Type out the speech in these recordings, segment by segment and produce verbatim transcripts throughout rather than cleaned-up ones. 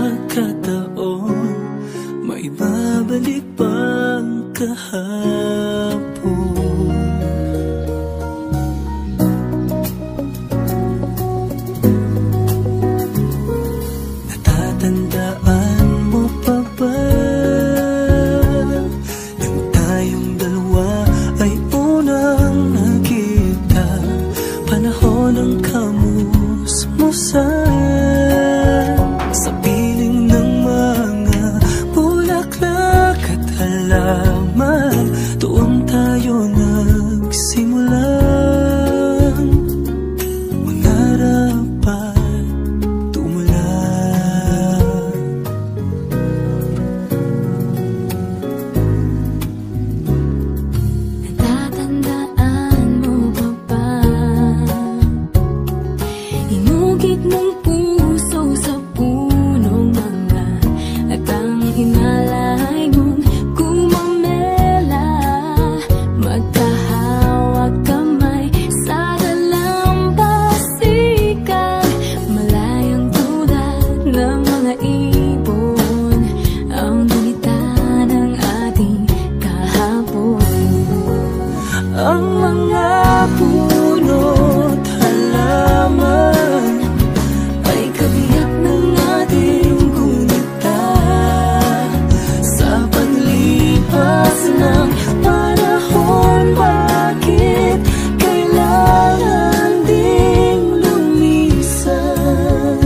pagkakataon, may babalik bang kahapon? Natatandaan mo pa ba nang tayong dalawa ay unang nakita? Panahon ng kamusmusan sa piling ng mga bulaklak at halaman. Doon tayo nagsimulang mangarap at tumulan. Natatandaan mo ba ba? Inugit mong puso sa punong mangga at ang inalay mong gumamela. Magkahawak kamay sa dalampasigan, malayang tulad ng mga ibon ang gunita ng ating kahapon. Ang mga puno't halaman ay kabiyak ng ating gunita. Sa paglipas ng panahon, bakit kailangan ding lumisan?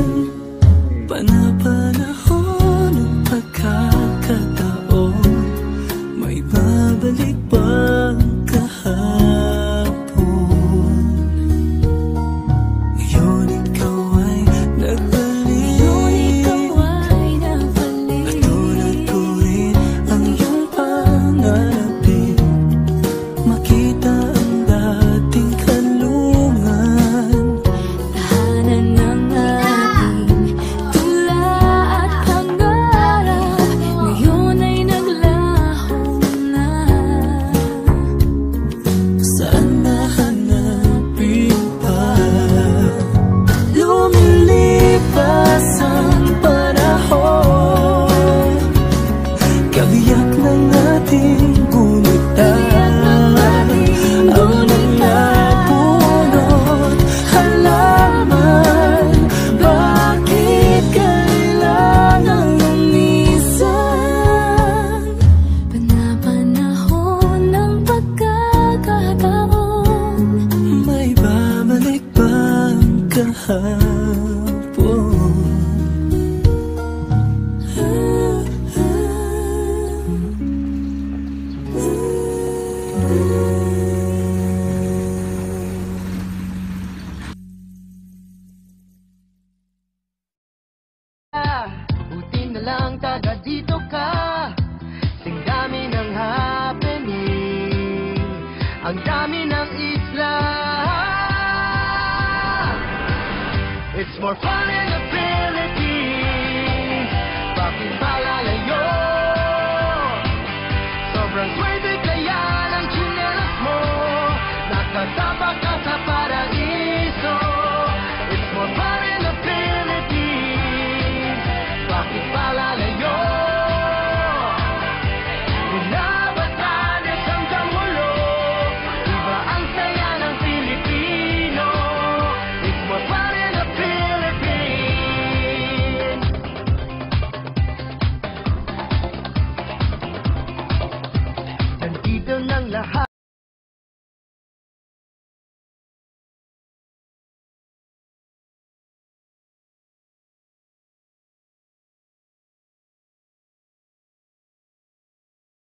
Panapanahon ng pagkakataon, may babalik bang kahapon? Ngayon ikaw ay nagbalik, at tulad ko rin ang iyong pangarapin. Makita ang dating kanlungan, Tahanan ng ating tula at pangarap, ngayon ay naglaho na. saan nahanapin pa? Lumilipas ang panahon, kabiyak ng ating gunita. Ang mga puno't halaman, bakit kailangan lumisan? Panapanahon ng pagkakataon, May babalik bang kahapon? Buti na lang taga dito ka. Sing dami ng happening, ang dami ng isla. It's more fun in the Philippines. Bakit malalayo? Sobrang swerte kaya ng tsinelas mo. Nakatapa ka sa paraiso. It's more fun in the Philippines. Bakit malalayo? Binabataan hanggang ulo. Iba ang saya ng Pilipino. It's more fun in the Philippines. Nandito ng lahat.